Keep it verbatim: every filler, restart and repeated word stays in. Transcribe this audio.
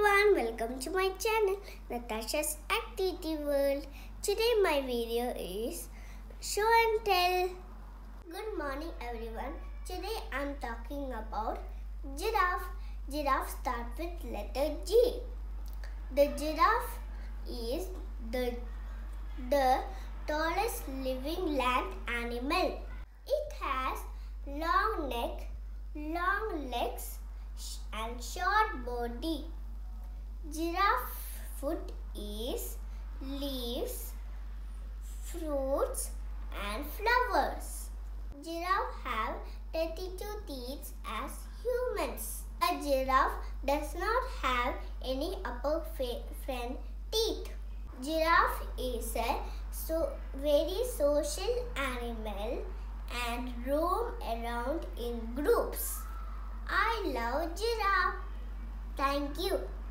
everyone, welcome to my channel Natasha's Activity World. Today my video is show and tell. Good morning everyone. Today I'm talking about giraffe. Giraffe start with letter G. The giraffe is the, the tallest living land animal. It has long neck, long legs and short body. Giraffe food is leaves, fruits and flowers. Giraffe have thirty-two teeth as humans. A giraffe does not have any upper front teeth. Giraffe is a so very social animal and roam around in groups. I love giraffe. Thank you.